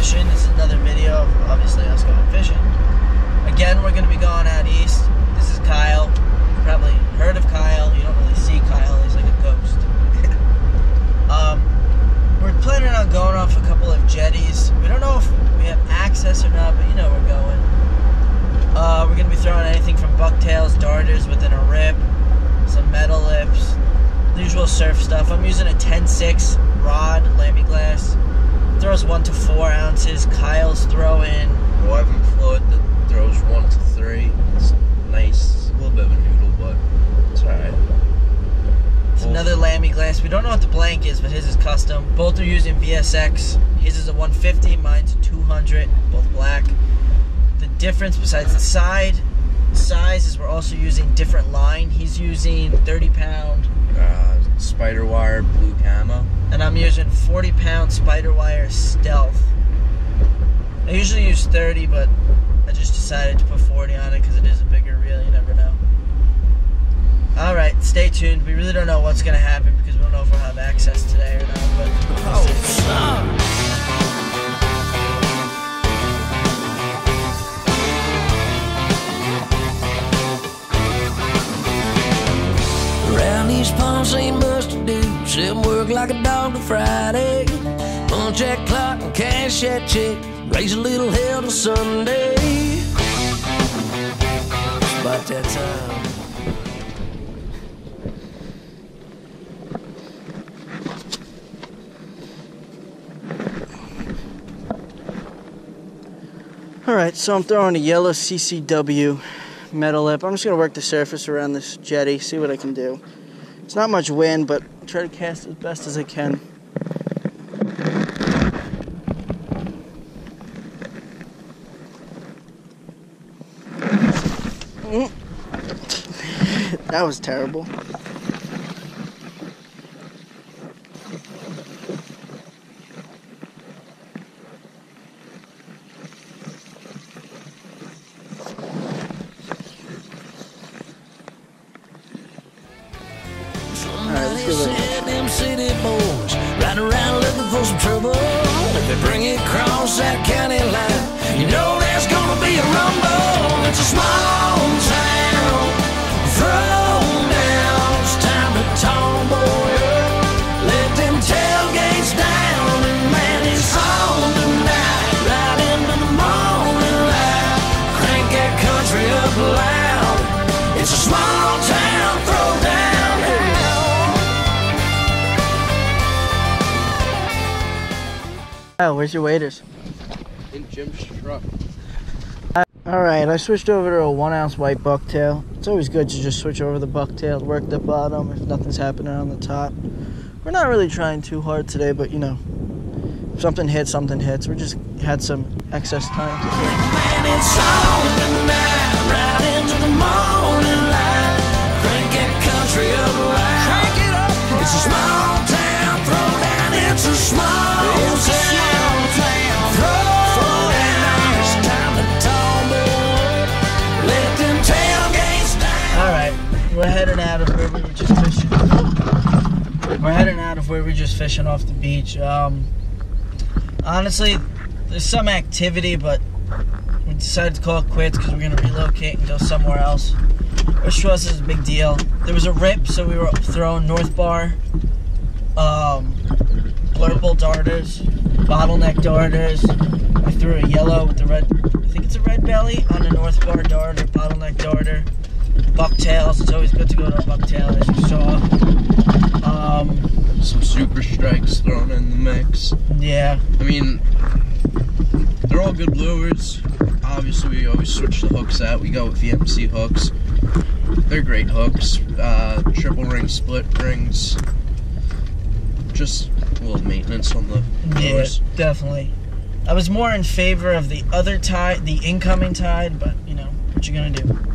Fishing. This is another video of obviously us going fishing. Again, we're going to be going out east. This is Kyle. You've probably heard of Kyle. You don't really see Kyle. He's like a ghost. We're planning on going off a couple of jetties. We don't know if we have access or not, but you know we're going. We're going to be throwing anything from bucktails, darters within a rip, some metal lips, the usual surf stuff. I'm using a 10-6 rod, Lamiglas. Throws 1 to 4 ounces. Kyle's throwing 11 float that throws 1 to 3. It's nice. It's a little bit of a noodle, but it's alright. It's another Lamiglas. We don't know what the blank is, but his is custom. Both are using VSX. His is a 150, mine's a 200, both black. The difference besides the size is we're also using different line. He's using 30-pound spider wire blue camo, and I'm using 40-pound spider wire stealth. I usually use 30, but I just decided to put 40 on it because it is a bigger reel. You never know. Alright, stay tuned. We really don't know what's going to happen because we don't know if we'll have access today or not, but Around these palms ain't much to do, sit and work like a dog to Friday. Punch that clock and cash that check, raise a little hell till Sunday. It's about that time. Alright, so I'm throwing a yellow CCW metal lip. I'm just going to work the surface around this jetty, see what I can do. It's not much wind, but I'll try to cast as best as I can. That was terrible. Them city boys ride around looking for some trouble. If they bring it across that county line, you know there's gonna be a rumble. It's a small town, throw down. It's time to tomboy up. Let them tailgates down, and man, it's on tonight. Right into the morning light. Crank that country up loud. It's a small town, throw down. Oh, where's your waders? In Jim's truck. Alright, I switched over to a 1-ounce white bucktail. It's always good to just switch over the bucktail, work the bottom if nothing's happening on the top. We're not really trying too hard today, but you know, if something hits, something hits. We just had some excess time to do. Man, it's on tonight, right into the morning light. Crank that country up loud. Crank it up. It's a small town, throw down. It's a small town. We're heading out of where we were just fishing. We're heading out of where we were just fishing off the beach. Honestly, there's some activity, but we decided to call it quits because we're going to relocate and go somewhere else, which to us is a big deal. There was a rip, so we were throwing Northbar, blurple darters, bottleneck darters. I threw a yellow with the red, I think it's a red belly on a Northbar darter, bottleneck darter. Bucktails, it's always good to go to a bucktail, as you saw. Some super strikes thrown in the mix. Yeah. I mean, they're all good lures. Obviously, we always switch the hooks out. We go with VMC hooks. They're great hooks. Triple ring, split rings. Just a little maintenance on the lures. Yeah, definitely. I was more in favor of the other tide, the incoming tide, but, you know, what you gonna do?